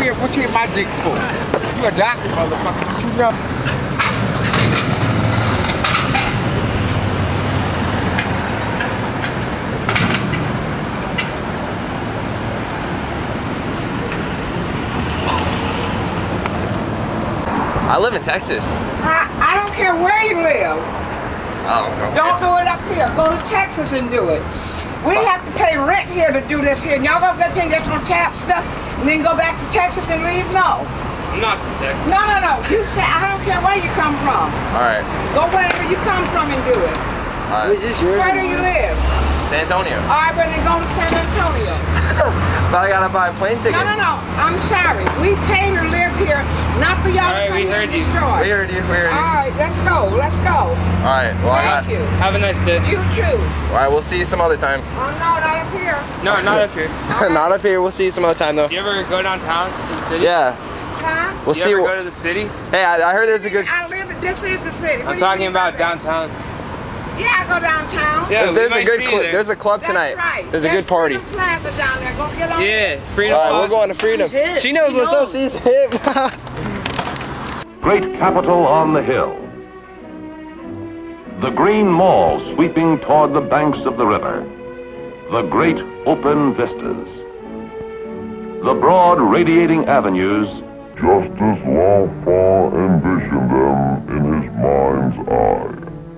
what you hit my dick for? You a doctor, motherfucker. What you know? I live in Texas. I don't care where you live. Oh, okay. Don't do it up here. Go to Texas and do it. We have to pay rent here to do this here. And y'all gonna get just gonna tap stuff and then go back to Texas and leave? No. I'm not from Texas. No. You say I don't care where you come from. All right. Go wherever you come from and do it. All right. Is this yours? Where do you live? San Antonio. All right, but then go to San Antonio. But I gotta buy a plane ticket. No. I'm sorry. We pay to live here, not for y'all to come here and destroy. We heard you. All right, let's go. All right. Well, Thank you. Have a nice day. You too. All right. We'll see you some other time. Oh, no, not up here. No, not up here. Not up here. We'll see you some other time though. Do you ever go downtown to the city? Yeah. Huh? We'll Do see. you ever go to the city? Hey, I heard there's a good. This is the city. I'm talking about downtown. Yeah, I go downtown. Yeah, there's a good club. There's a club tonight. Right. There's a good party. Freedom Plaza down there. Go get on. Yeah, Freedom All right, Plaza. we're going to Freedom. She knows what's up. She's hip. Great capital on the hill. The green mall sweeping toward the banks of the river. The great open vistas. The broad radiating avenues. Just as L'Enfant envisioned them in his mind's eye.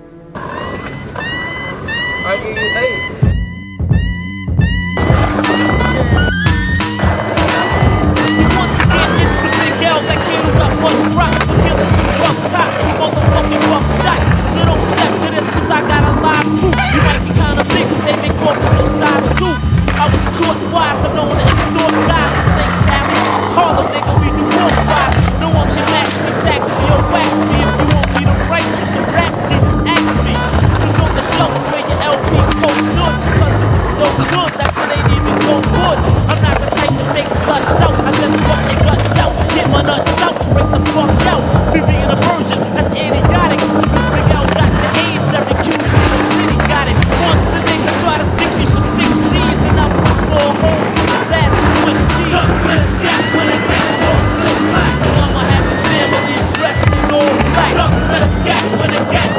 Once again, it's the big L that can't got much props for killing rough cops who motherfucking rough shots. So don't step to this cause I got a live crew. You might be kinda big, but they make off your size too. I was taught wise, I'm known to extort guys. This ain't Cali, it's Harlem, nigga, we do walk wise. No one can match me, tax me, or wax me. If you want me to write you some raps, just ask me. Cause on the show is where your LP post stood. Because it was no good, that shit ain't even no good. I'm not the type to take sluts out, I just fuck their guts out. Get my nuts out, break the fuck out. Me being a virgin, that's idiotic. Cause the big L got the AIDS, every Q in the city got it. Once a nigga try to stick me for 6 G's, and I put 4 holes in his ass with Swiss cheese. When it gets I'ma have a family dressed in all black. When it gets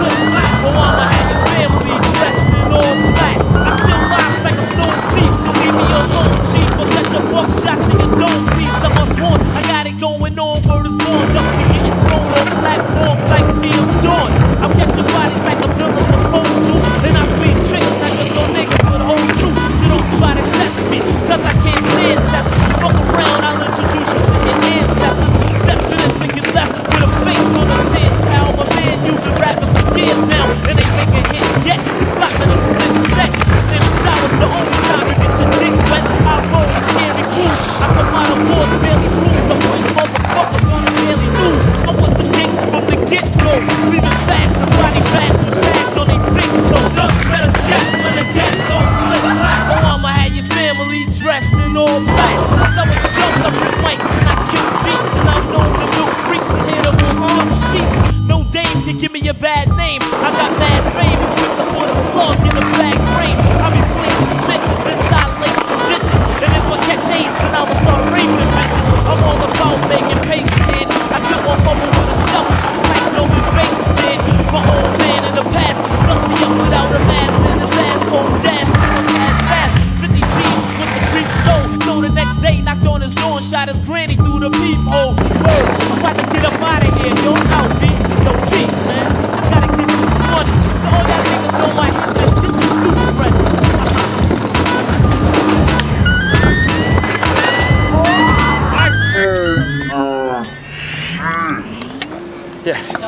I'ma have your family dressed in all black. I still lives like a stone thief, so leave me alone, chief. But let your buckshot to your dome piece. I must warn, I got it going on, word is born. Ducks be getting thrown on platforms like Neil Dawn. I'm catching bodies like a villain supposed to. And I squeeze triggers not just no niggas but hoes too. So don't try to test me, cause I can't stand tests. Fuck around, I'll introduce you to your ancestors. Step to this and get left with a face full of tears, pal. My man, you've been rapping for years now, and ain't making hit yet. You flocking a split set. And the shower's the only time you get your dick wet. I roll with scary crews. I come out of wars, barely bruised. I'm putting motherfuckers on the daily news. I was a gangster from the get-go, leaving facts and body bags with tags on their big toe. Ducks better step when the get goes flip black. Oh, I'ma have your family dressed in all black. Since I was young, I been mics and I kill beats, and I'm known to milk freaks and hit them on some sheets. No dame can give me a bad name. I got mad fame, equipped up with a slug in a bag frame. I be placing snitches inside lakes and ditches, and if I catch Ace, then I will start raping bitches. I'm all about making pace, kid. I kill one bubble with a shovel, I snipe no face, did. My old man in the past stuck me up without a mask, and his ass cold dash, cash fast. 50 G's is what the creep stole. So the next day, knocked on his door and shot his granny through the peephole. Word, I'm about to get up out of here, yo, out, B. Yo, peace, man. I gotta get this money. So all y'all niggas on my hit list, get your suits ready. Yeah.